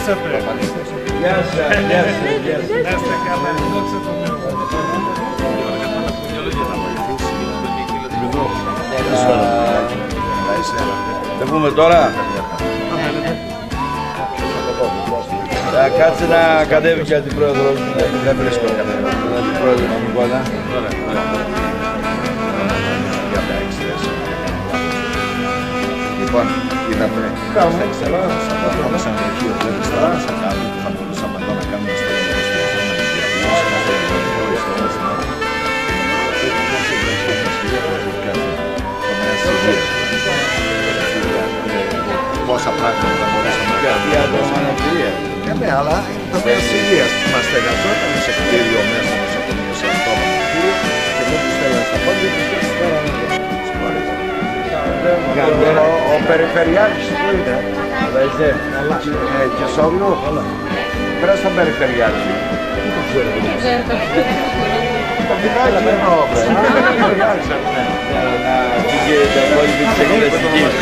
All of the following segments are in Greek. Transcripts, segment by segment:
Επιστρέψατε. Γεια σας, γεια σας, γεια σας. Να είστε καλά, δόξα τω Θεώ. Θα πούμε τώρα. Θα κάτσε να κατέβει και αντιπρόεδρος. Δεν βρίσκω κανένα. Αντιπρόεδρος να μου πάνε. Λοιπόν, είδατε, πάμε σαν αρχείο, βλέπεις τώρα, σαν κάτι που θα μπορούσαμε εδώ να κάνουμε στο πόσα πράγματα θα μπορούσαμε να κάνουμε. Για το αναπηρία. Ναι, αλλά το τομέας της υγείας που μας στεγαζόταν σε κτίριο μέσα νοσοκομείο, σε αυτόνομο κτίριο και δεν τους στέλναν στα πόδια και τους στέλναν εδώ. Ο Περιφερειάρχης που είναι, και Σόγλου, πέρα στον Περιφερειάρχη. Δεν το ξέρω. Το πηγάζει εννοώ, Περιφερειάρχης. Και τα υπόλοιπη της εκκληστικής.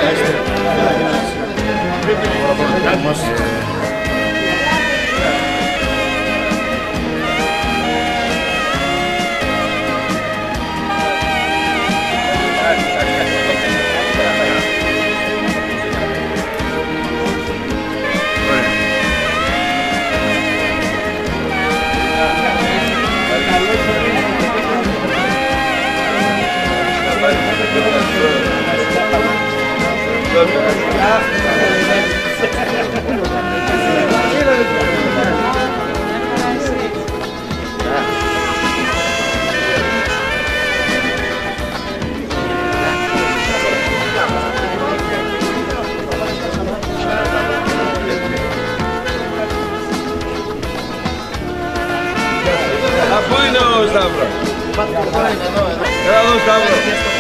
Πού είναι ο Σταύρος? Έλα εδώ Σταύρο.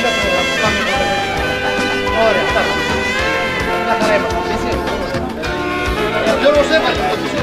Ωραία, φτάνω. Μια χαρά είπαμε, εσύ. Γιώργος έβαλε.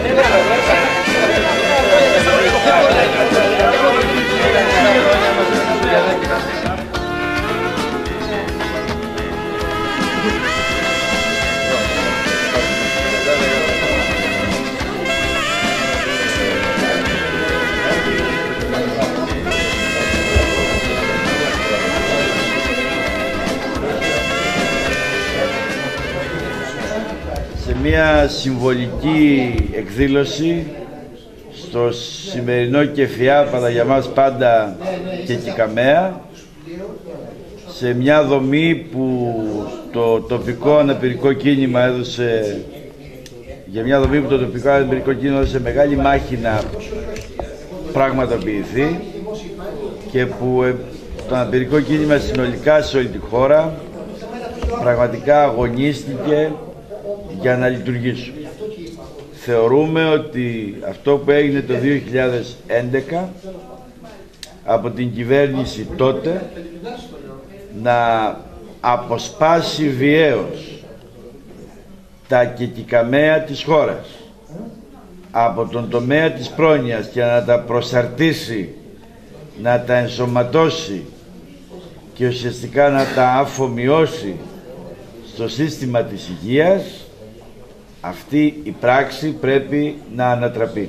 Μια συμβολική εκδήλωση στο σημερινό Κεφιάπαδα για μας πάντα και Κικαμαία, σε μια δομή που το τοπικό αναπηρικό κίνημα έδωσε, για μια δομή που το τοπικό αναπηρικό κίνημα έδωσε μεγάλη μάχη να πραγματοποιηθεί και που το αναπηρικό κίνημα συνολικά σε όλη τη χώρα πραγματικά αγωνίστηκε για να λειτουργήσουν. Θεωρούμε ότι αυτό που έγινε το 2011 από την κυβέρνηση τότε να αποσπάσει βιαίως τα κεκικαμαία της χώρας από τον τομέα της πρόνοιας και να τα προσαρτήσει, να τα ενσωματώσει και ουσιαστικά να τα αφομοιώσει στο σύστημα της υγείας, αυτή η πράξη πρέπει να ανατραπεί.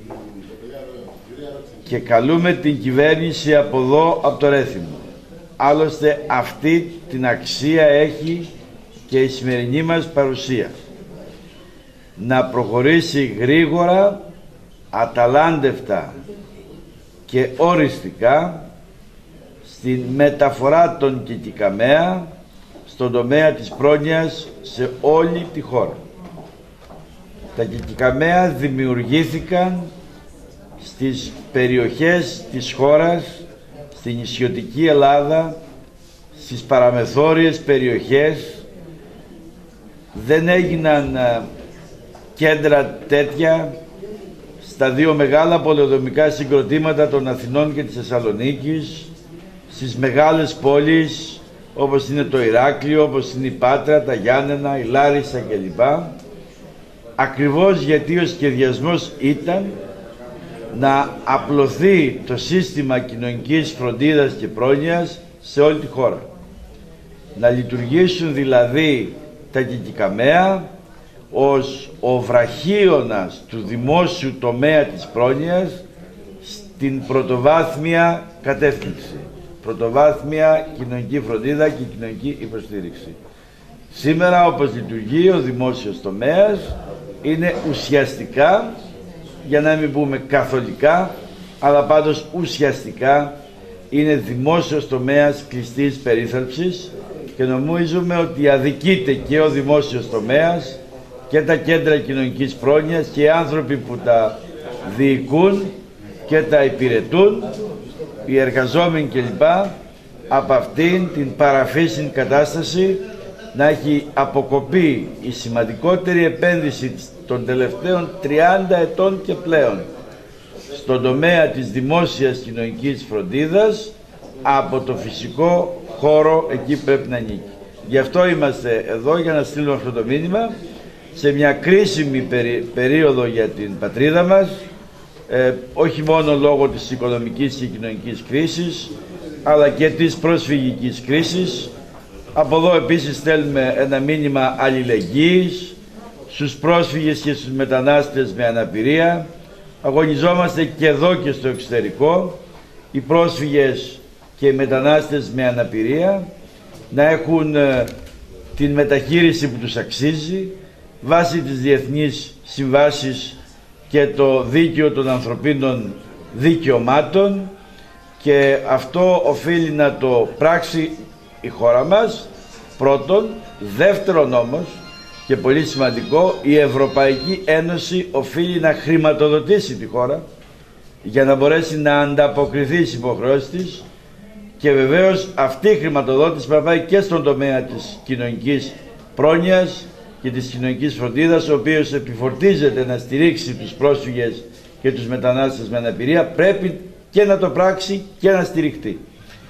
Και καλούμε την κυβέρνηση από εδώ, από το Ρέθυμνο. Άλλωστε αυτή την αξία έχει και η σημερινή μας παρουσία. Να προχωρήσει γρήγορα, αταλάντευτα και οριστικά στην μεταφορά των κεκικαμαία στον τομέα της πρόνοιας σε όλη τη χώρα. Τα κεκικαμαία δημιουργήθηκαν στις περιοχές της χώρας, στην νησιωτική Ελλάδα, στις παραμεθόριες περιοχές. Δεν έγιναν κέντρα τέτοια στα δύο μεγάλα πολεοδομικά συγκροτήματα των Αθηνών και της Θεσσαλονίκης, στις μεγάλες πόλεις όπως είναι το Ηράκλειο, όπως είναι η Πάτρα, τα Γιάννενα, η Λάρισα κλπ. Ακριβώς γιατί ο σχεδιασμός ήταν να απλωθεί το σύστημα κοινωνικής φροντίδας και πρόνοιας σε όλη τη χώρα. Να λειτουργήσουν δηλαδή τα κεκικαμαία ως ο βραχίωνας του δημόσιου τομέα της πρόνοιας στην πρωτοβάθμια κατεύθυνση. Πρωτοβάθμια κοινωνική φροντίδα και κοινωνική υποστήριξη. Σήμερα, όπως λειτουργεί ο δημόσιος τομέας, είναι ουσιαστικά, για να μην πούμε καθολικά, αλλά πάντως ουσιαστικά είναι δημόσιος τομέας κλειστής περίθαλψης και νομίζουμε ότι αδικείται και ο δημόσιος τομέας και τα κέντρα κοινωνικής πρόνοιας και οι άνθρωποι που τα διοικούν και τα υπηρετούν, οι εργαζόμενοι κλπ, από αυτήν την παραφύσιν κατάσταση να έχει αποκοπεί η σημαντικότερη επένδυση των τελευταίων 30 ετών και πλέον στον τομέα της δημόσιας κοινωνικής φροντίδας από το φυσικό χώρο εκεί πρέπει να ανήκει. Γι' αυτό είμαστε εδώ, για να στείλουμε αυτό το μήνυμα σε μια κρίσιμη περίοδο για την πατρίδα μας, όχι μόνο λόγω της οικονομικής και κοινωνικής κρίσης, αλλά και της προσφυγικής κρίσης. Από εδώ επίσης στέλνουμε ένα μήνυμα αλληλεγγύης στους πρόσφυγες και στους μετανάστες με αναπηρία. Αγωνιζόμαστε και εδώ και στο εξωτερικό οι πρόσφυγες και οι μετανάστες με αναπηρία να έχουν την μεταχείριση που τους αξίζει βάσει της διεθνής συμβάσης και το δίκαιο των ανθρωπίνων δικαιωμάτων, και αυτό οφείλει να το πράξει η χώρα μας πρώτον. Δεύτερον όμως, και πολύ σημαντικό, η Ευρωπαϊκή Ένωση οφείλει να χρηματοδοτήσει τη χώρα για να μπορέσει να ανταποκριθεί στις υποχρεώσεις της, και βεβαίως αυτή η χρηματοδότηση πρέπει να πάει και στον τομέα της κοινωνικής πρόνοιας και της κοινωνικής φροντίδας, ο οποίος επιφορτίζεται να στηρίξει τους πρόσφυγες και τους μετανάστες με αναπηρία, πρέπει και να το πράξει και να στηριχτεί.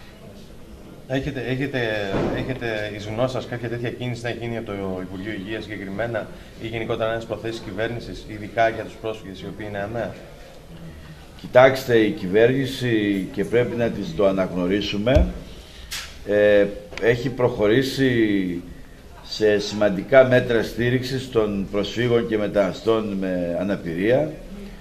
Έχετε εις γνώση σας κάποια τέτοια κίνηση να γίνει από το Υπουργείο Υγείας συγκεκριμένα, ή γενικότερα ένας προθέσεις κυβέρνησης, ειδικά για τους πρόσφυγες οι οποίοι είναι ΑΜΕΑ? Κοιτάξτε, η κυβέρνηση, και πρέπει να της το αναγνωρίσουμε, έχει προχωρήσει σε σημαντικά μέτρα στήριξης των προσφύγων και μεταναστών με αναπηρία.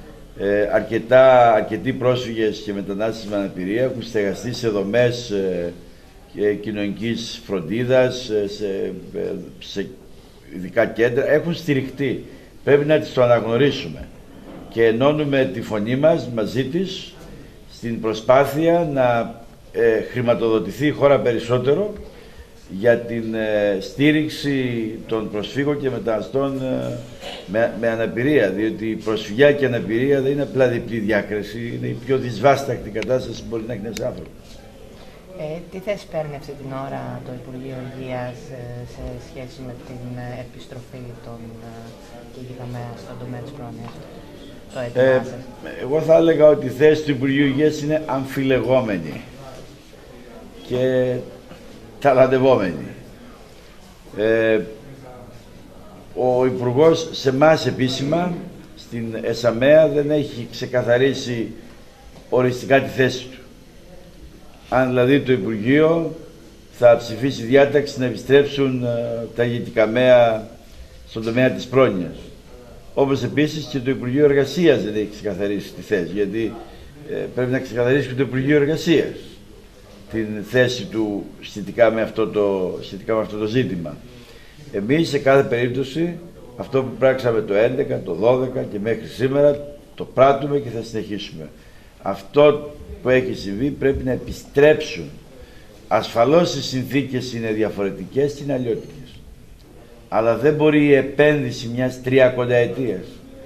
Αρκετοί πρόσφυγες και μετανάστες με αναπηρία έχουν στεγαστεί σε δομές κοινωνικής φροντίδας, σε ειδικά κέντρα, έχουν στηριχτεί. Πρέπει να τις το αναγνωρίσουμε και ενώνουμε τη φωνή μας μαζί της στην προσπάθεια να χρηματοδοτηθεί η χώρα περισσότερο για την στήριξη των προσφύγων και μεταναστών με αναπηρία, διότι η προσφυγιά και η αναπηρία δεν είναι απλά διπλή διάκριση, είναι η πιο δυσβάσταχτη κατάσταση που μπορεί να έχει ένας άνθρωπος. Τι θέση παίρνει αυτή την ώρα το Υπουργείο Υγείας σε σχέση με την επιστροφή του ΓΙΓΑΜΕΑ στον τομέα της πρόνοιας? Εγώ θα έλεγα ότι η θέση του Υπουργείου Υγείας είναι αμφιλεγόμενη και ταλαντευόμενη. Ο Υπουργός σε εμάς επίσημα, στην ΕΣΑΜΕΑ, δεν έχει ξεκαθαρίσει οριστικά τη θέση του. Αν δηλαδή το Υπουργείο θα ψηφίσει διάταξη να επιστρέψουν τα ΓΙΤΙΚΑΜΕΑ στον τομέα της πρόνοιας. Όπως επίσης και το Υπουργείο Εργασίας δεν έχει ξεκαθαρίσει τη θέση, γιατί πρέπει να ξεκαθαρίσει και το Υπουργείο Εργασίας την θέση του σχετικά με αυτό το ζήτημα. Εμείς σε κάθε περίπτωση αυτό που πράξαμε το 11, το 12 και μέχρι σήμερα το πράττουμε και θα συνεχίσουμε. Αυτό που έχει συμβεί πρέπει να επιστρέψουν. Ασφαλώς οι συνθήκες είναι διαφορετικές και είναι αλλιώτικες. Αλλά δεν μπορεί η επένδυση μιας 30ετίας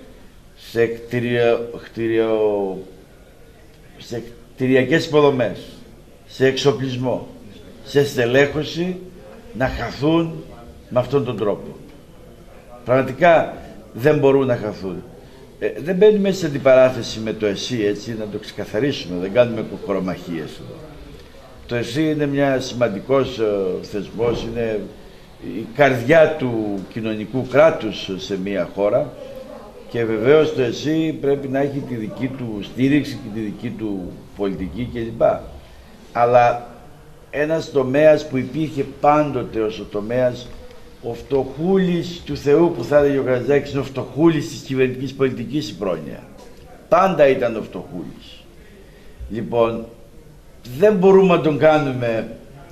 σε κτηριακές υποδομές, σε εξοπλισμό, σε στελέχωση να χαθούν με αυτόν τον τρόπο. Πραγματικά δεν μπορούν να χαθούν. Δεν μπαίνουμε σε αντιπαράθεση με το ΕΣΥ, έτσι, να το ξεκαθαρίσουμε, δεν κάνουμε κοκορομαχίες εδώ. Το ΕΣΥ είναι μια σημαντικός θεσμός, είναι η καρδιά του κοινωνικού κράτους σε μια χώρα, και βεβαίως το ΕΣΥ πρέπει να έχει τη δική του στήριξη και τη δική του πολιτική κλπ. Αλλά ένας τομέας που υπήρχε πάντοτε ως ο τομέας ο φτωχούλης του Θεού που θα έλεγε ο Καρατζάκης, είναι ο φτωχούλης της κυβερνητικής πολιτικής η πρόνοια. Πάντα ήταν ο φτωχούλης. Λοιπόν, δεν μπορούμε να τον κάνουμε,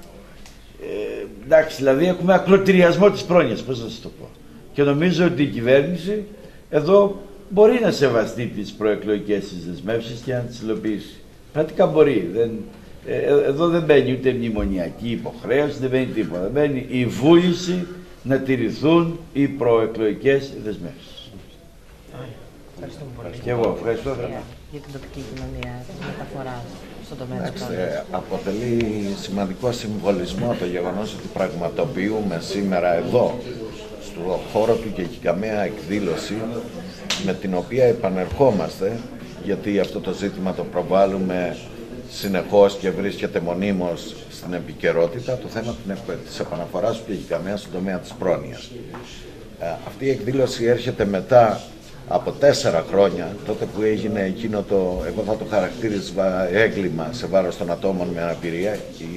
εντάξει, δηλαδή έχουμε ακροτηριασμό της πρόνοιας, πώς να σας το πω. Και νομίζω ότι η κυβέρνηση εδώ μπορεί να σεβαστεί τις προεκλογικές της δεσμεύσεις και να τις υλοποιήσει. Πρακτικά μπορεί. Εδώ δεν μπαίνει ούτε μνημονιακή υποχρέωση, δεν μπαίνει τίποτα. Δεν μπαίνει η βούληση να τηρηθούν οι προεκλογικές δεσμεύσεις. Ευχαριστούμε πολύ. Και εγώ ευχαριστώ. Για την τοπική κοινωνία, τη μεταφορά στον τομέα της πρόνοιας. Αποτελεί σημαντικό συμβολισμό το γεγονός ότι πραγματοποιούμε σήμερα εδώ, στο χώρο του και έχει καμία εκδήλωση με την οποία επανερχόμαστε, γιατί αυτό το ζήτημα το προβάλλουμε συνεχώς και βρίσκεται μονίμως στην επικαιρότητα, το θέμα της επαναφοράς του Κεκικαμαία στον τομέα της πρόνοιας. Αυτή η εκδήλωση έρχεται μετά από 4 χρόνια, τότε που έγινε εκείνο το, εγώ θα το χαρακτήριζα έγκλημα σε βάρος των ατόμων με αναπηρία,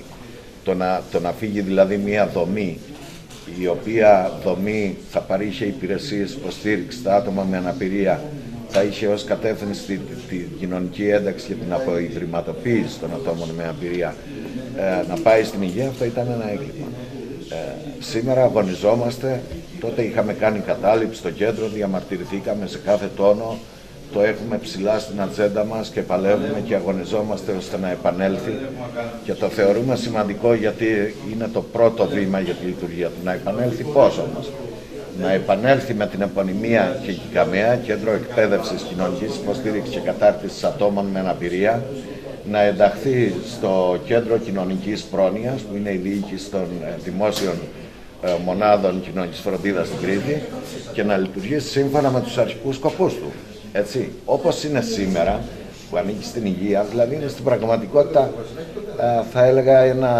το να φύγει δηλαδή μια δομή, η οποία δομή θα παρήχε υπηρεσίες υποστήριξη στα άτομα με αναπηρία, θα είχε ως κατεύθυνση την κοινωνική ένταξη και την αποϊδρυματοποίηση των ατόμων με αναπηρία, να πάει στην υγεία. Αυτό ήταν ένα έγκλημα. Σήμερα αγωνιζόμαστε, τότε είχαμε κάνει κατάληψη στο κέντρο, διαμαρτυρηθήκαμε σε κάθε τόνο, το έχουμε ψηλά στην ατζέντα μας και παλεύουμε και αγωνιζόμαστε ώστε να επανέλθει, και το θεωρούμε σημαντικό γιατί είναι το πρώτο βήμα για τη λειτουργία του. Να επανέλθει πώς όμως? Να επανέλθει με την επωνυμία Κεκικαμαία, Κέντρο Εκπαίδευσης Κοινωνικής Υποστήριξης και Κατάρτισης Ατόμων με Αναπηρία, να ενταχθεί στο Κέντρο Κοινωνικής Πρόνοιας, που είναι η διοίκηση των δημόσιων μονάδων κοινωνικής φροντίδας στην Κρήτη, και να λειτουργήσει σύμφωνα με τους αρχικούς σκοπούς του. Έτσι, όπως είναι σήμερα, που ανήκει στην υγεία, δηλαδή είναι στην πραγματικότητα, θα έλεγα,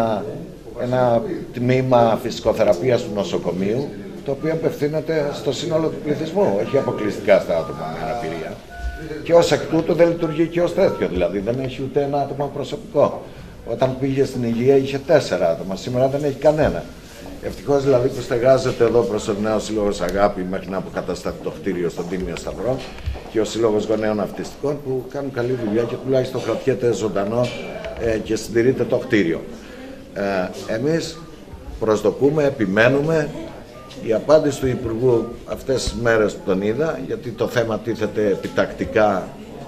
ένα τμήμα φυσικοθεραπείας του νοσοκομείου, το οποίο απευθύνεται στο σύνολο του πληθυσμού, όχι αποκλειστικά στα άτομα με αναπηρία. Και ως εκ τούτου δεν λειτουργεί και ως τέτοιο, δηλαδή δεν έχει ούτε ένα άτομο προσωπικό. Όταν πήγε στην υγεία είχε 4 άτομα, σήμερα δεν έχει κανένα. Ευτυχώς δηλαδή που στεγάζεται εδώ προσωρινά ο Σύλλογος Αγάπη μέχρι να αποκατασταθεί το κτίριο στον Τίμιο Σταυρό και ο Σύλλογος Γονέων Αυτιστικών, που κάνουν καλή δουλειά και τουλάχιστον κρατιέται ζωντανό και συντηρείται το κτίριο. Εμείς προσδοκούμε, επιμένουμε. Η απάντηση του Υπουργού αυτές τις μέρες που τον είδα, γιατί το θέμα τίθεται επιτακτικά,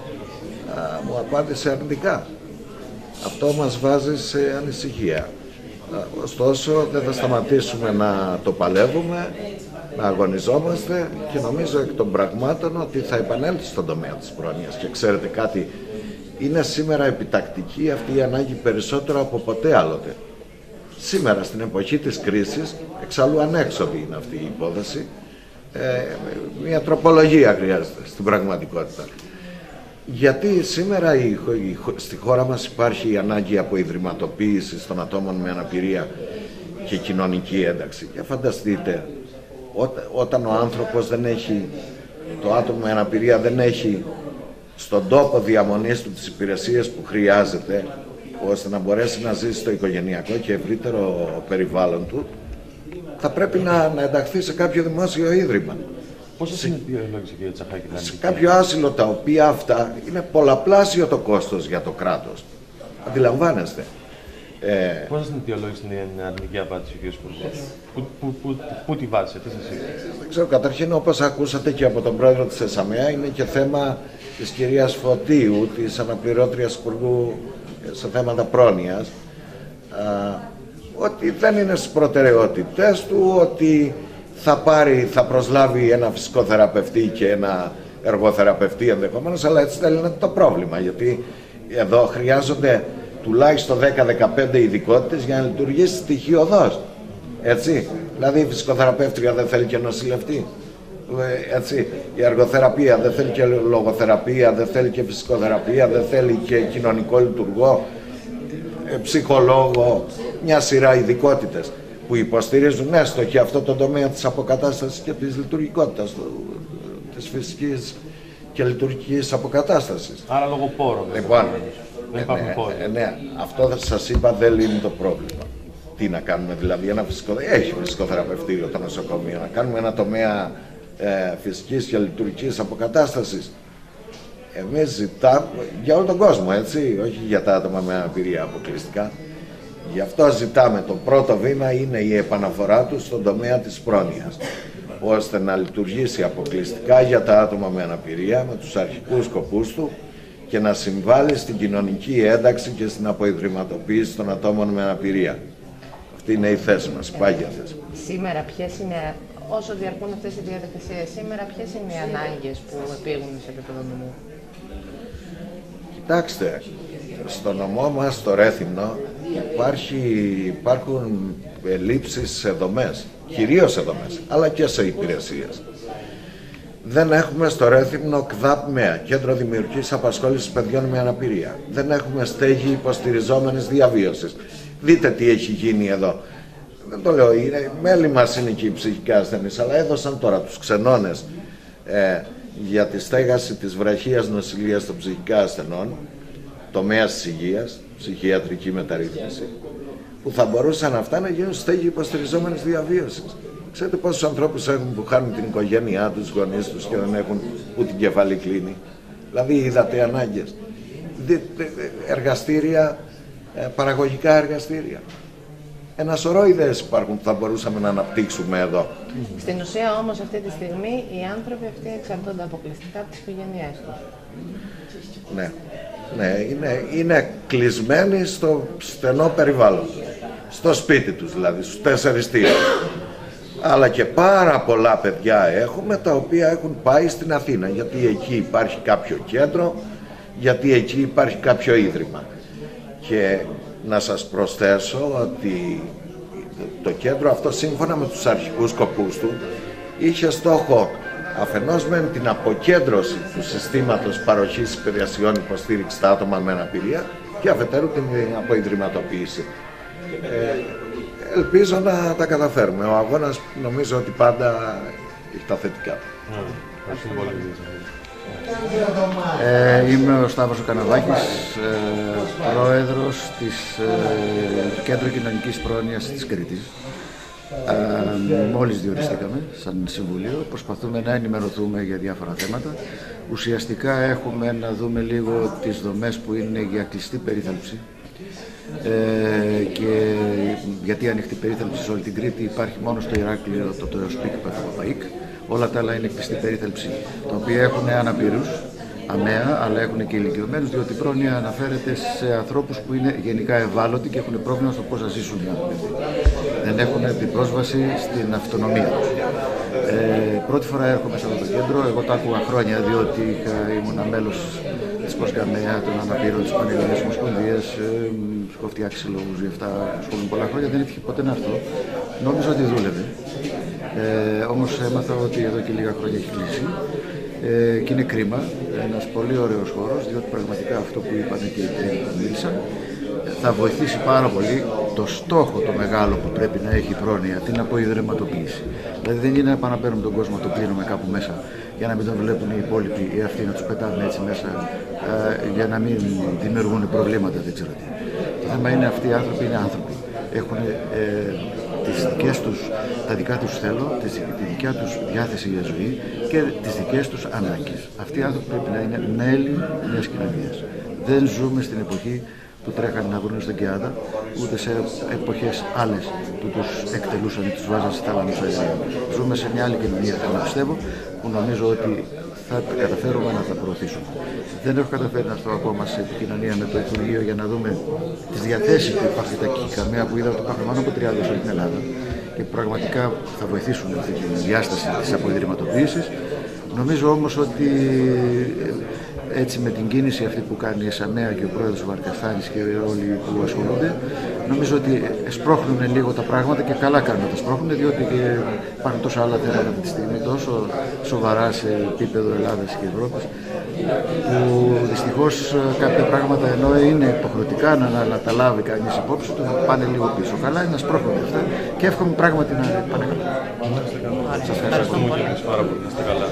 μου απάντησε αρνητικά. Αυτό μας βάζει σε ανησυχία. Ωστόσο δεν θα σταματήσουμε να το παλεύουμε, να αγωνιζόμαστε, και νομίζω εκ των πραγμάτων ότι θα επανέλθει στον τομέα της πρόνοιας. Και ξέρετε κάτι, είναι σήμερα επιτακτική αυτή η ανάγκη περισσότερο από ποτέ άλλοτε. Σήμερα στην εποχή της κρίσης, εξάλλου ανέξοδη είναι αυτή η υπόθεση, μια τροπολογία χρειάζεται στην πραγματικότητα. Γιατί σήμερα στη χώρα μας υπάρχει η ανάγκη αποϊδρυματοποίησης των ατόμων με αναπηρία και κοινωνική ένταξη. Και φανταστείτε, όταν ο άνθρωπος δεν έχει, το άτομο με αναπηρία δεν έχει στον τόπο διαμονής του τις υπηρεσίες που χρειάζεται, ώστε να μπορέσει να ζήσει στο οικογενειακό και ευρύτερο περιβάλλον του, θα πρέπει να ενταχθεί σε κάποιο δημόσιο ίδρυμα. Πόσες είναι οι λόγοι, κύριε Τσαχάκη? Σε κάποιο άσυλο, τα οποία αυτά είναι πολλαπλάσιο το κόστος για το κράτος. Αντιλαμβάνεστε. Πόσες είναι οι αιτιολόγοι στην αρνητική απάντηση ο κ. Υπουργός? Πού τη βάζετε, τι σας είπε? Δεν ξέρω, καταρχήν, όπως ακούσατε και από τον πρόεδρο της ΕΣΑΜΕΑ, είναι και θέμα της κυρίας Φωτίου, της αναπληρώτριας υπουργού σε θέματα πρόνοιας, ότι δεν είναι στις προτεραιότητες του, ότι θα προσλάβει ένα φυσικοθεραπευτή και ένα εργοθεραπευτή ενδεχομένως, αλλά έτσι δεν είναι το πρόβλημα, γιατί εδώ χρειάζονται τουλάχιστον 10-15 ειδικότητες για να λειτουργήσει στοιχειωδώς. Έτσι, δηλαδή η φυσικοθεραπεύτρια δεν θέλει και νοσηλευτή. Έτσι, η εργοθεραπεία δεν θέλει και λογοθεραπεία, δεν θέλει και φυσικοθεραπεία, δεν θέλει και κοινωνικό λειτουργό, ψυχολόγο, μια σειρά ειδικότητες που υποστηρίζουν έστω και αυτό το τομέα της αποκατάστασης και της λειτουργικότητας, της φυσικής και λειτουργικής αποκατάστασης. Άρα λόγω πόρων. Λοιπόν, δεν υπάρχουν πόροι. ναι, αυτό θα σας είπα δεν λύνει το πρόβλημα. Τι να κάνουμε δηλαδή, έχει φυσικοθεραπευτήριο το νοσοκομείο, να κάνουμε ένα τομέα φυσικής και λειτουργικής αποκατάστασης. Εμείς ζητάμε για όλο τον κόσμο, έτσι, όχι για τα άτομα με αναπηρία αποκλειστικά. Γι' αυτό ζητάμε, το πρώτο βήμα είναι η επαναφορά του στον τομέα της πρόνοιας, ώστε να λειτουργήσει αποκλειστικά για τα άτομα με αναπηρία, με τους αρχικούς σκοπούς του και να συμβάλλει στην κοινωνική ένταξη και στην αποϊδρυματοποίηση των ατόμων με αναπηρία. Αυτή είναι η θέση μας, η πάγια θέση. Σήμερα ποιες είναι, όσο διαρκούν αυτές οι διαδικασίες, σήμερα ποιες είναι οι ανάγκες που επήγουν σε επίπεδο νομού? Κοιτάξτε, στο νομό μας, στο Ρέθυμνο, υπάρχουν ελλείψεις σε δομές, κυρίως σε δομές, αλλά και σε υπηρεσίες. Δεν έχουμε στο Ρέθυμνο ΚΔΑΠ-ΜΕΑ, Κέντρο Δημιουργικής Απασχόλησης Παιδιών με Αναπηρία. Δεν έχουμε στέγη υποστηριζόμενης διαβίωσης. Δείτε τι έχει γίνει εδώ. Δεν το λέω, μέλη μας είναι και οι ψυχικά ασθενείς, αλλά έδωσαν τώρα τους ξενώνες για τη στέγαση της βραχίας νοσηλείας των ψυχικά ασθενών, τομέας της υγείας, ψυχιατρική μεταρρύθμιση, που θα μπορούσαν αυτά να γίνουν στέγη υποστηριζόμενης διαβίωσης. Ξέρετε πόσους ανθρώπους έχουν που χάνουν την οικογένειά τους, γονείς τους και δεν έχουν που την κεφαλή κλείνει? Δηλαδή είδατε ανάγκες. Εργαστήρια, παραγωγικά εργαστήρια. Ένα σωρό ιδέες υπάρχουν που θα μπορούσαμε να αναπτύξουμε εδώ. Στην ουσία όμως αυτή τη στιγμή οι άνθρωποι αυτοί εξαρτώνται αποκλειστικά από τις οικογένειές τους. Ναι, είναι κλεισμένοι στο στενό περιβάλλον. Στο σπίτι τους δηλαδή, στους 4 τοίχους. Αλλά και πάρα πολλά παιδιά έχουμε τα οποία έχουν πάει στην Αθήνα, γιατί εκεί υπάρχει κάποιο κέντρο, γιατί εκεί υπάρχει κάποιο ίδρυμα. Και να σας προσθέσω ότι το κέντρο αυτό, σύμφωνα με τους αρχικούς σκοπούς του, είχε στόχο αφενός με την αποκέντρωση του συστήματος παροχής υπηρεσιών υποστήριξης στα άτομα με αναπηρία και αφετέρου την αποϊδρυματοποίηση. Ελπίζω να τα καταφέρουμε. Ο αγώνας νομίζω ότι πάντα έχει τα θετικά. Είμαι ο Σταύρος Καναβάκης, πρόεδρος του Κέντρου Κοινωνικής Πρόνοιας της Κρήτης. Μόλις διοριστήκαμε σαν Συμβουλίο, προσπαθούμε να ενημερωθούμε για διάφορα θέματα. Ουσιαστικά έχουμε να δούμε λίγο τις δομές που είναι για κλειστή περίθαλψη. Και γιατί ανοιχτή περίθαλψη σε όλη την Κρήτη υπάρχει μόνο στο Ηράκλειο το ΕΟΣΠΙΚ ΠΑΙΚ. Όλα τα άλλα είναι κλειστή περίθαλψη, τα οποία έχουν αναπήρους, αμαία, αλλά έχουν και ηλικιωμένους, διότι η πρόνοια αναφέρεται σε ανθρώπους που είναι γενικά ευάλωτοι και έχουν πρόβλημα στο πώς θα ζήσουν οι άνθρωποι. Δεν έχουν την πρόσβαση στην αυτονομία τους. Πρώτη φορά έρχομαι σε αυτό το κέντρο. Εγώ το άκουγα χρόνια, διότι ήμουν μέλος της ΠΟΣΓΑΜΕΑ, των αναπήρων, της Πανελληνίας Ομοσπονδίας, έχω φτιάξει συλλόγους για αυτά, ασχολούμαι πολλά χρόνια. Δεν έτυχε ποτέ να έρθω. Νόμιζα ότι δούλευε. Όμως έμαθα ότι εδώ και λίγα χρόνια έχει κλείσει. Και είναι κρίμα. Ένας πολύ ωραίος χώρος, διότι πραγματικά αυτό που είπαν και οι τρίτοι που μίλησαν θα βοηθήσει πάρα πολύ το στόχο το μεγάλο που πρέπει να έχει η πρόνοια, την αποϊδρυματοποίηση. Δηλαδή δεν είναι να επαναπαίρνουμε τον κόσμο, το κλείνουμε κάπου μέσα για να μην τον βλέπουν οι υπόλοιποι ή αυτοί να τους πετάνε έτσι μέσα για να μην δημιουργούν προβλήματα, δεν ξέρω τι. Το θέμα είναι αυτοί οι άνθρωποι είναι άνθρωποι. Έχουν τα δικά τους θέλω, τη δικιά τους διάθεση για ζωή και τις δικές τους ανάγκες. Αυτοί οι άνθρωποι πρέπει να είναι μέλη μιας κοινωνίας. Δεν ζούμε στην εποχή που τρέχανε να βρουν στον Κεάδα, ούτε σε εποχές άλλες που τους εκτελούσαν ή τους βάζαν στη θάλαμους αερίου. Ζούμε σε μια άλλη κοινωνία, θέλω να πιστεύω, που νομίζω ότι θα καταφέρουμε να τα προωθήσουμε. Δεν έχω καταφέρει να έρθω ακόμα σε επικοινωνία με το Υπουργείο για να δούμε τις διαθέσεις που υπάρχει τα ΚΚΑΜΕΑ που είδα το κάνουμε πάνω από 30 σε όλη την Ελλάδα και πραγματικά θα βοηθήσουν αυτή τη διάσταση της αποϊδρυματοποίησης. Νομίζω όμως ότι έτσι με την κίνηση αυτή που κάνει η ΕΣΑΜΕΑ και ο πρόεδρος ο Βαρκαστάνης και όλοι που ασχολούνται, νομίζω ότι σπρώχνουν λίγο τα πράγματα και καλά κάνουν να τα σπρώχνουν, διότι υπάρχουν τόσα άλλα θέματα αυτή τη στιγμή, τόσο σοβαρά σε επίπεδο Ελλάδας και Ευρώπης, που δυστυχώς κάποια πράγματα ενώ είναι υποχρεωτικά να τα λάβει κανείς υπόψη του, πάνε λίγο πίσω. Καλά είναι να σπρώχνουν αυτά και εύχομαι πράγματι να πάνε καλά. Σας ευχαριστούμε πάρα πολύ. Να είστε καλά.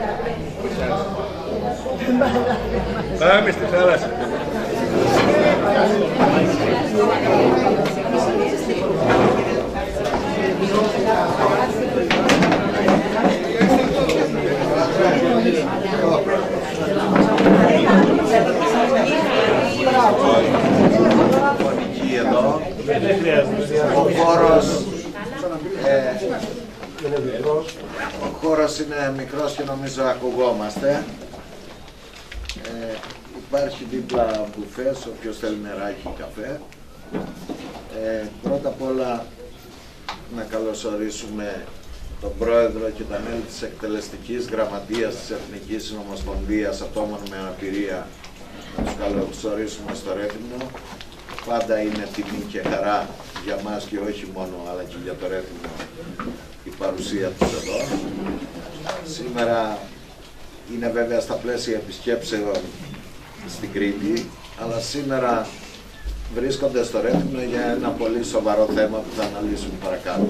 Πάμε στη θάλασσα. Ο χώρος είναι μικρός και νομίζω ακουγόμαστε. Υπάρχει δίπλα μπουφές, όποιος θέλει νεράκι ή καφέ. Πρώτα απ' όλα να καλωσορίσουμε τον Πρόεδρο και τα μέλη της Εκτελεστικής Γραμματείας της Εθνικής Συνομοσπονδίας Ατόμων με Αναπηρία. Να τους καλωσορίσουμε στο Ρέθυμνο. Πάντα είναι τιμή και χαρά για μας και όχι μόνο, αλλά και για το Ρέθυμνο η παρουσία τους εδώ. Σήμερα είναι βέβαια στα πλαίσια επισκέψεων στην Κρήτη, αλλά σήμερα βρίσκονται στο Ρέθυμνο για ένα πολύ σοβαρό θέμα που θα αναλύσουμε παρακάτω.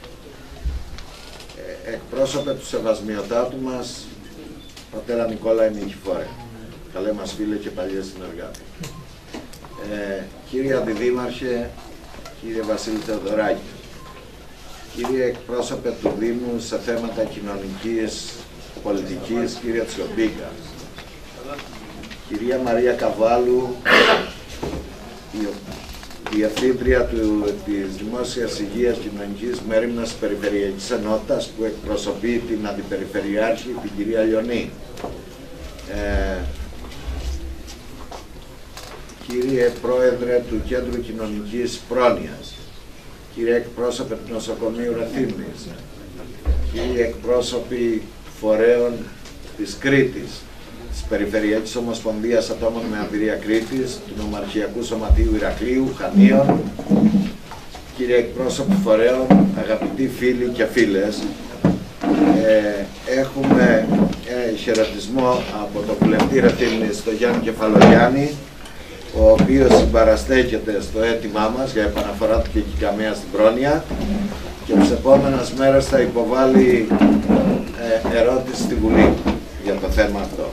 Εκπρόσωπε του Σεβασμιωτάτου μας, πατέρα Νικόλαη Νικηφόρε, καλέ μας φίλε και παλιέ συνεργάτε. Κύριε Αντιδήμαρχε, κύριε Βασίλη Θεοδωράκη, κύριε εκπρόσωπε του Δήμου σε θέματα κοινωνικής πολιτικής, κύριε Τσιομπίκα, κυρία Μαρία Καβάλου, η Διευθύντρια της Δημόσιας Υγείας Κοινωνικής Μέριμνας Περιφερειακής Ενότητας που εκπροσωπεί την Αντιπεριφερειάρχη, την κυρία Λιονή. Κύριε Πρόεδρε του Κέντρου Κοινωνικής Πρόνοιας, κύριε εκπρόσωπε του Νοσοκομείου Ρεθύμνης, κύριοι εκπρόσωποι φορέων της Κρήτης, της Περιφερειακής Ομοσπονδίας Ατόμων με Αναπηρία Κρήτης, του Νομαρχιακού Σωματείου Ηρακλείου, Χανίων, κύριε εκπρόσωποι φορέων, αγαπητοί φίλοι και φίλες, έχουμε χαιρετισμό από το βουλευτή Ρεθύμνης, τον Γιάννη Κεφαλογιάννη, ο οποίος συμπαραστέκεται στο αίτημά μας για επαναφορά του Κεκικαμέα στην Πρόνοια και τις επόμενες μέρες θα υποβάλει ερώτηση στη Βουλή για το θέμα αυτό.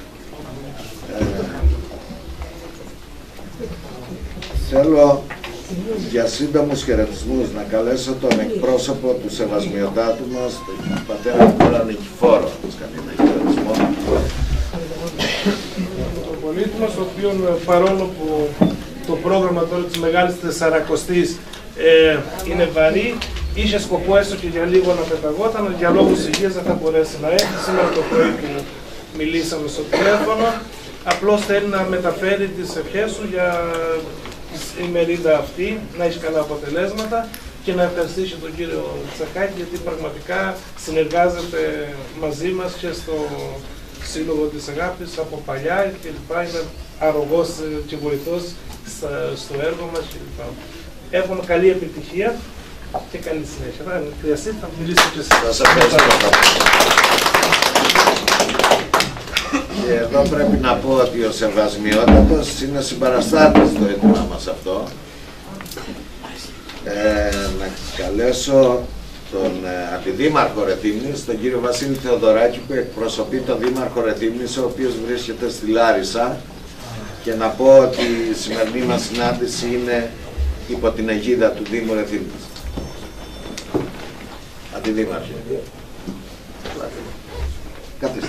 Θέλω για σύντομους χαιρετισμούς να καλέσω τον εκπρόσωπο του Σεβασμιωτάτου μας, τον πατέρα Νικόλα Νικηφόρο, να μας κάνει ένα χαιρετισμό. Τον πολίτη μας, ο οποίος παρόλο που το πρόγραμμα τώρα της Μεγάλης Τεσσαρακοστής είναι βαρύ, είχε σκοπό έστω και για λίγο να πεταγόταν, για λόγους υγείας δεν θα μπορέσει να έρθει. Σήμερα το πρωί που μιλήσαμε στο τηλέφωνο, απλώς θέλει να μεταφέρει τις ευχές του για η ημερίδα αυτή, να έχει καλά αποτελέσματα και να ευχαριστήσει τον κύριο Τσακάκη, γιατί πραγματικά συνεργάζεται μαζί μας και στο Σύλλογο της Αγάπης από παλιά και λοιπά, είναι αρρωγός και βοηθός στο έργο μας και λοιπά. Εύχομαι καλή επιτυχία και καλή συνέχεια. Αν χρειαστεί θα μιλήσω και εσείς. Σας ευχαριστώ. Και εδώ πρέπει να πω ότι ο Σεβασμιότατος είναι συμπαραστάτης στο αίτημά μας αυτό. Να καλέσω τον Αντιδήμαρχο Ρεθύμνης, τον κύριο Βασίλη Θεοδωράκη, που εκπροσωπεί τον Δήμαρχο Ρεθύμνης, ο οποίος βρίσκεται στη Λάρισα, και να πω ότι η σημερινή μας συνάντηση είναι υπό την αιγίδα του Δήμου Ρεθύμνης. Αντιδήμαρχε. Καθίστε.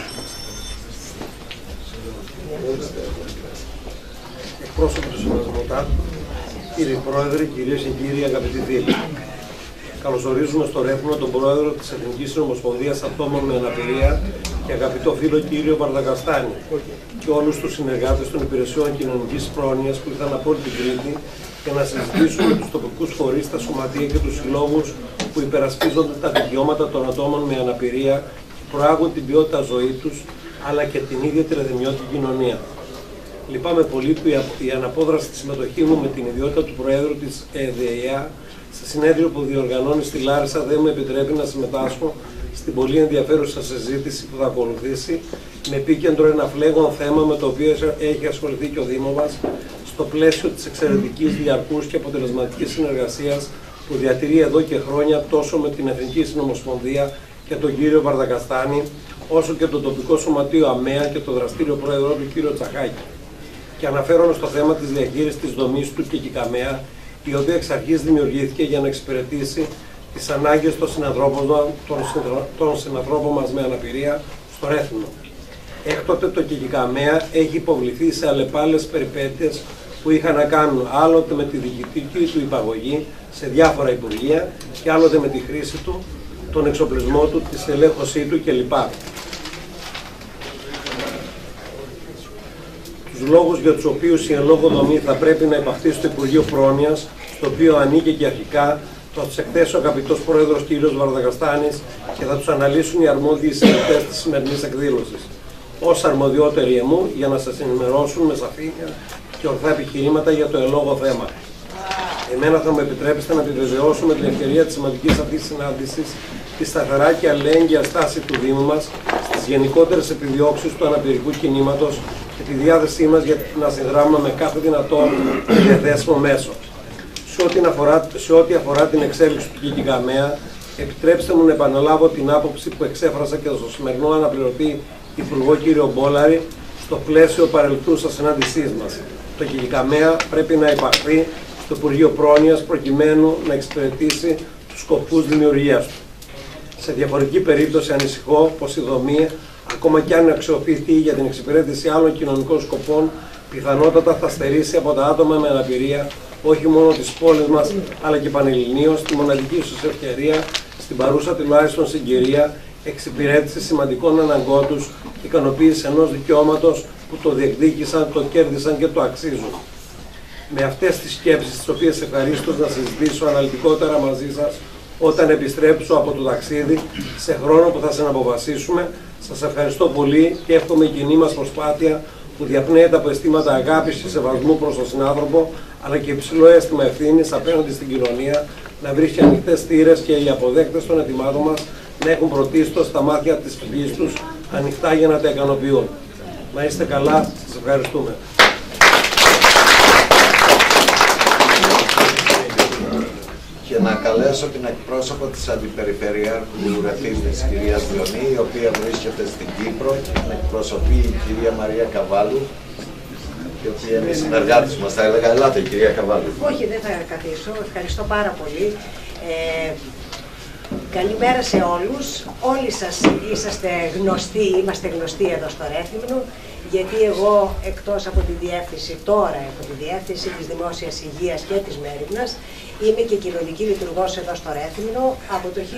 Εκπρόσωποι του Σεβασμιωτάτου, κύριε Πρόεδρε, κυρίες και κύριοι αγαπητοί φίλοι. Καλωσορίζουμε στο Ρέθυμνο τον Πρόεδρο της Εθνικής Συνομοσπονδίας Ατόμων με Αναπηρία και αγαπητό φίλο κύριο Βαρδακαστάνη και όλους τους συνεργάτες των υπηρεσιών κοινωνικής πρόνοιας που ήρθαν από όλη την Κρήτη για να συζητήσουμε με τους τοπικούς φορείς, τα σωματεία και τους συλλόγους που υπερασπίζονται τα δικαιώματα των ατόμων με αναπηρία και προάγουν την ποιότητα ζωής τους αλλά και την ίδια τη ρεθυμνιώτικη κοινωνία. Λυπάμαι πολύ που η αναπόδραστη συμμετοχή μου με την ιδιότητα του Προέδρου της ΕΔΕΙΑ σε συνέδριο που διοργανώνει στη Λάρισα δεν μου επιτρέπει να συμμετάσχω στην πολύ ενδιαφέρουσα συζήτηση που θα ακολουθήσει, με επίκεντρο ένα φλέγον θέμα με το οποίο έχει ασχοληθεί και ο Δήμος μας στο πλαίσιο της εξαιρετικής, διαρκούς και αποτελεσματικής συνεργασίας που διατηρεί εδώ και χρόνια τόσο με την Εθνική Συνομοσπονδία και τον κύριο Βαρδακαστάνη, όσο και το τοπικό σωματείο ΑΜΕΑ και το δραστήριο πρόεδρο του κύριο Τσακάκη. Και αναφέρομαι στο θέμα της διαχείρισης της δομής του ΚΚΚΑΜΕΑ, η οποία εξ αρχής δημιουργήθηκε για να εξυπηρετήσει τις ανάγκες των συνανθρώπων μας με αναπηρία στο Ρέθυμνο. Έκτοτε το ΚΚΚΑΜΕΑ έχει υποβληθεί σε αλλεπάλληλες περιπέτειες που είχαν να κάνουν άλλοτε με τη διοικητική του υπαγωγή σε διάφορα υπουργεία και άλλοτε με τη χρήση του, τον εξοπλισμό του, τη στελέχωσή του κλπ. Τους λόγους για τους οποίους η εν λόγω δομή θα πρέπει να υπαχθεί στο Υπουργείο Πρόνοιας, στο οποίο ανήκε και αρχικά, θα τους εκθέσει ο αγαπητός Πρόεδρος κ. Βαρδαγαστάνης και θα τους αναλύσουν οι αρμόδιοι συμμετέχοντες της σημερινής εκδήλωσης, ως αρμοδιότεροι εμού, για να σας ενημερώσουν με σαφήνεια και ορθά επιχειρήματα για το εν λόγω θέμα. Εμένα θα μου επιτρέψετε να επιβεβαιώσω με την ευκαιρία της σημαντικής αυτής συνάντησης τη σταθερά και αλληλέγγυα στάση του Δήμου μας στις γενικότερες επιδιώξεις του αναπηρικού κινήματος και τη διάθεσή μας για να συνδράμουμε με κάθε δυνατό διαθέσιμο μέσο. Σε ό,τι αφορά την εξέλιξη του ΚΚΚΑΜΕΑ, επιτρέψτε μου να επαναλάβω την άποψη που εξέφρασα και στο σημερινό αναπληρωτή Υπουργό κ. Μπόλαρη στο πλαίσιο παρελθούσας συνάντησής μας. Το ΚΚΚΑΜΕΑ πρέπει να υπαχθεί στο Υπουργείο Πρόνοιας προκειμένου να εξυπηρετήσει τους σκοπούς δημιουργίας του. Σε διαφορετική περίπτωση ανησυχώ πως η δομή, ακόμα κι αν αξιοποιηθεί για την εξυπηρέτηση άλλων κοινωνικών σκοπών, πιθανότατα θα στερήσει από τα άτομα με αναπηρία όχι μόνο της πόλης μας, αλλά και πανελληνίως τη μοναδική τους ευκαιρία, στην παρούσα τουλάχιστον συγκυρία, εξυπηρέτηση σημαντικών αναγκών τους και ικανοποίηση ενός δικαιώματος που το διεκδίκησαν, το κέρδισαν και το αξίζουν. Με αυτές τις σκέψεις, τις οποίες ευχαρίστως να συζητήσω αναλυτικότερα μαζί σας όταν επιστρέψω από το ταξίδι, σε χρόνο που θα συναποφασίσουμε, σας ευχαριστώ πολύ και εύχομαι η κοινή μας προσπάθεια που διαπνέεται από αισθήματα αγάπης και σεβασμού προς τον συνάνθρωπο, αλλά και υψηλό αίσθημα ευθύνης απέναντι στην κοινωνία, να βρίσκει ανοιχτές θύρες και οι αποδέκτες των ετοιμάτων μας να έχουν πρωτίστως τα μάτια της ψυχής τους ανοιχτά για να τα ικανοποιούν. Να είστε καλά, σας ευχαριστούμε. Και να καλέσω την εκπρόσωπο της Αντιπεριφερειάρχου Ρεθύμνης, κυρία Διονή, η οποία βρίσκεται στην Κύπρο και την εκπροσωπεί η κυρία Μαρία Καβάλου, η οποία είναι συνεργάτης μας. Θα έλεγα, ελάτε κυρία Καβάλου. Όχι, δεν θα καθίσω. Ευχαριστώ πάρα πολύ. Καλημέρα σε όλους. Όλοι σας είσαστε γνωστοί, είμαστε γνωστοί εδώ στο Ρέθυμνο, γιατί εγώ εκτός από τη διεύθυνση, τώρα από τη διεύθυνση της Δημόσιας Υγείας και της Μέριμνας, είμαι και κοινωνική λειτουργός εδώ στο Ρέθυμνο από το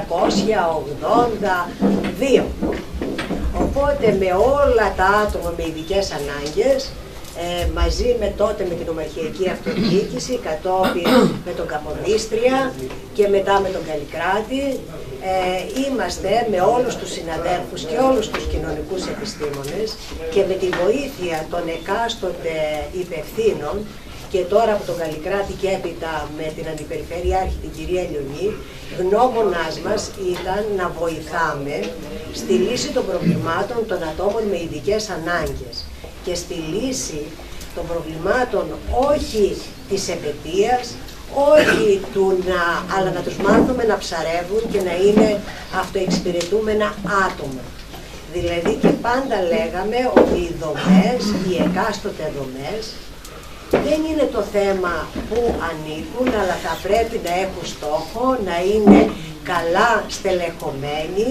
1982. Οπότε με όλα τα άτομα με ειδικές ανάγκες, μαζί με τότε με την Ομαρχιακή Αυτοδιοίκηση, κατόπιν με τον Καποδίστρια και μετά με τον Καλλικράτη, είμαστε με όλους τους συναδέλφους και όλους τους κοινωνικούς επιστήμονες και με τη βοήθεια των εκάστοτε υπευθύνων και τώρα από τον Καλλικράτη και έπειτα με την Αντιπεριφερειάρχη την κυρία Λιονή, γνώμονάς μας ήταν να βοηθάμε στη λύση των προβλημάτων των ατόμων με ειδικές ανάγκες και στη λύση των προβλημάτων όχι της επαιτίας, όχι αλλά να τους μάθουμε να ψαρεύουν και να είναι αυτοεξυπηρετούμενα άτομα. Δηλαδή και πάντα λέγαμε ότι οι δομές, οι εκάστοτε δομές, δεν είναι το θέμα που ανήκουν, αλλά θα πρέπει να έχουν στόχο, να είναι καλά στελεχωμένοι,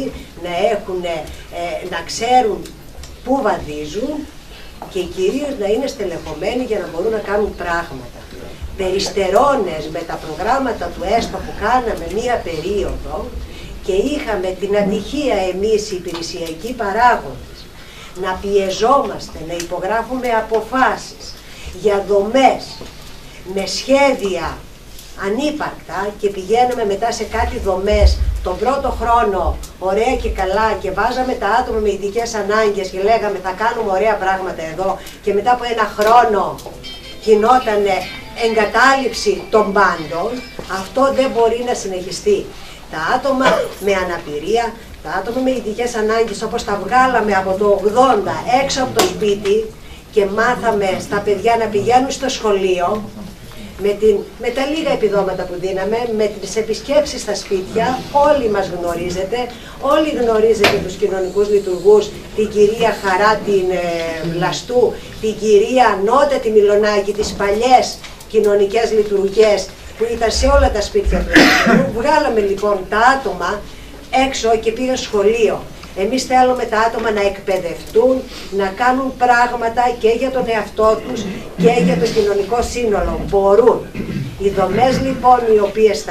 να ξέρουν πού βαδίζουν και κυρίως να είναι στελεχωμένοι για να μπορούν να κάνουν πράγματα. Περιστερώνες με τα προγράμματα του ΕΣΠΑ που κάναμε μία περίοδο και είχαμε την ατυχία εμείς οι υπηρεσιακοί παράγοντες να πιεζόμαστε, να υπογράφουμε αποφάσεις για δομές με σχέδια ανύπαρκτα και πηγαίναμε μετά σε κάτι δομές τον πρώτο χρόνο ωραία και καλά και βάζαμε τα άτομα με ειδικές ανάγκες και λέγαμε θα κάνουμε ωραία πράγματα εδώ και μετά από ένα χρόνο γινόταν εγκατάλειψη των πάντων. Αυτό δεν μπορεί να συνεχιστεί. Τα άτομα με αναπηρία, τα άτομα με ειδικές ανάγκες όπως τα βγάλαμε από το 80 έξω από το σπίτι και μάθαμε στα παιδιά να πηγαίνουν στο σχολείο, με τα λίγα επιδόματα που δίναμε, με τις επισκέψεις στα σπίτια, όλοι μας γνωρίζετε, όλοι γνωρίζετε τους κοινωνικούς λειτουργούς, την κυρία Χαρά την Βλαστού, την κυρία Νότα τη Μιλονάκη, τις παλιές κοινωνικές λειτουργές που ήταν σε όλα τα σπίτια του Ελευθερού. Βγάλαμε λοιπόν τα άτομα έξω και πήγαν σχολείο. Εμείς θέλουμε τα άτομα να εκπαιδευτούν, να κάνουν πράγματα και για τον εαυτό τους και για το κοινωνικό σύνολο. Μπορούν. Οι δομές λοιπόν οι οποίες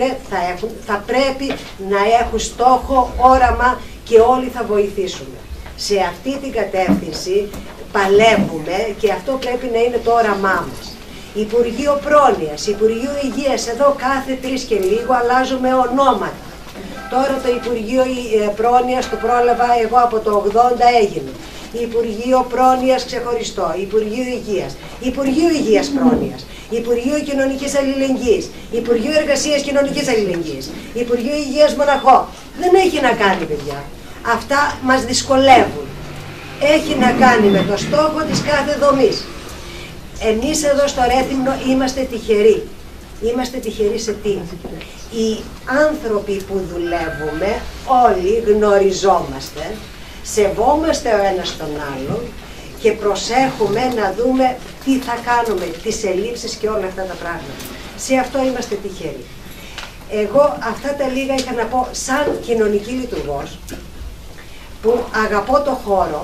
θα πρέπει να έχουν στόχο, όραμα και όλοι θα βοηθήσουμε. Σε αυτή την κατεύθυνση παλεύουμε και αυτό πρέπει να είναι το όραμά μας. Υπουργείο Πρόνοιας, Υπουργείο Υγείας, εδώ κάθε 3 και λίγο αλλάζουμε ονόματα. Τώρα το Υπουργείο Πρόνοιας το πρόλαβα εγώ από το 80 έγινε. Υπουργείο Πρόνοιας ξεχωριστό, Υπουργείο Υγείας, Υπουργείο Υγείας Πρόνοιας, Υπουργείο Κοινωνικής Αλληλεγγύης, Υπουργείο Εργασίας Κοινωνικής Αλληλεγγύης, Υπουργείο Υγείας Μοναχό. Δεν έχει να κάνει, παιδιά. Αυτά μας δυσκολεύουν. Έχει να κάνει με το στόχο της κάθε δομής. Εμείς εδώ στο Ρέθυμνο είμαστε τυχεροί. Είμαστε τυχεροί σε τι? Οι άνθρωποι που δουλεύουμε όλοι γνωριζόμαστε, σεβόμαστε ο ένας τον άλλον και προσέχουμε να δούμε τι θα κάνουμε, τις ελλείψεις και όλα αυτά τα πράγματα. Σε αυτό είμαστε τυχεροί. Εγώ αυτά τα λίγα είχα να πω σαν κοινωνική λειτουργός που αγαπώ το χώρο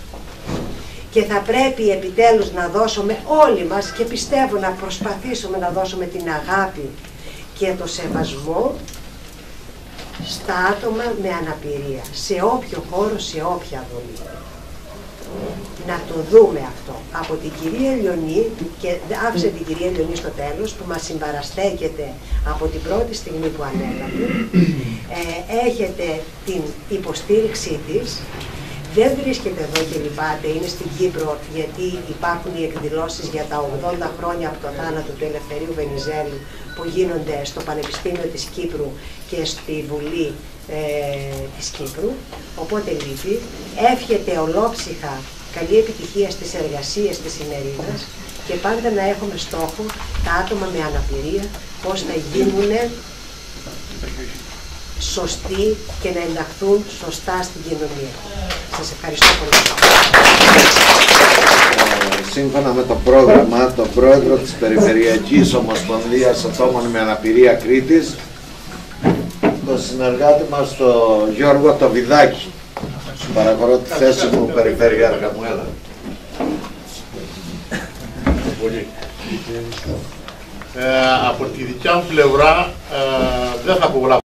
και θα πρέπει επιτέλους να δώσουμε όλοι μας και πιστεύω να προσπαθήσουμε να δώσουμε την αγάπη και το σεβασμό στα άτομα με αναπηρία, σε όποιο χώρο, σε όποια δομή. Να το δούμε αυτό. Από την κυρία Λιονή, και άφησε την κυρία Λιονή στο τέλος, που μας συμπαραστέκεται από την πρώτη στιγμή που ανέλαβε, έχετε την υποστήριξή της. Δεν βρίσκεται εδώ και λυπάται, είναι στην Κύπρο, γιατί υπάρχουν οι εκδηλώσεις για τα 80 χρόνια από το θάνατο του Ελευθερίου Βενιζέλου που γίνονται στο Πανεπιστήμιο της Κύπρου και στη Βουλή της Κύπρου, οπότε λείπει. Εύχεται ολόψυχα καλή επιτυχία στις εργασίες της ημερίδας και πάντα να έχουμε στόχο τα άτομα με αναπηρία πώς θα γίνουν σωστοί και να ενταχθούν σωστά στην κοινωνία. Σας ευχαριστώ πολύ. Σύμφωνα με το πρόγραμμα, τον πρόεδρο της Περιφερειακής Ομοσπονδίας Ατόμων με Αναπηρία Κρήτης, τον συνεργάτη μας, τον Γιώργο το Βιδάκη. Παρακαλώ τη θέση μου, Περιφερειάρχα μου, έλα. Από τη δικιά μου πλευρά δεν θα απογράψω